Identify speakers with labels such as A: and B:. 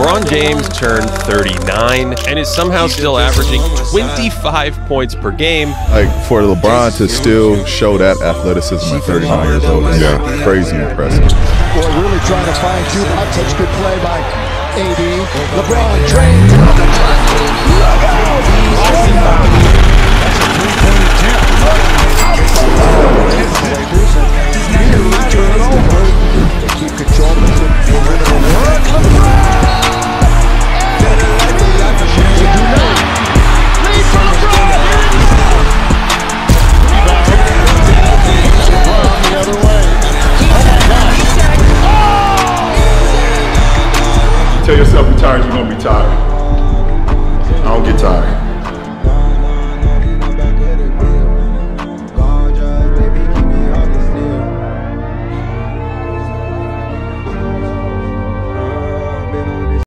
A: LeBron James turned 39 and is somehow still averaging 25 points per game.
B: Like, for LeBron to still show that athleticism at 39 years old is crazy impressive.
C: Boy, really trying to find Zubac. Such good play by AD. LeBron drains. Look out! That's a three-point attempt. Turn it over. They keep control of the perimeter work. LeBron! Lead for LeBron! LeBron the other way.
D: Tell yourself you're tired, you're gonna be tired. I don't get tired.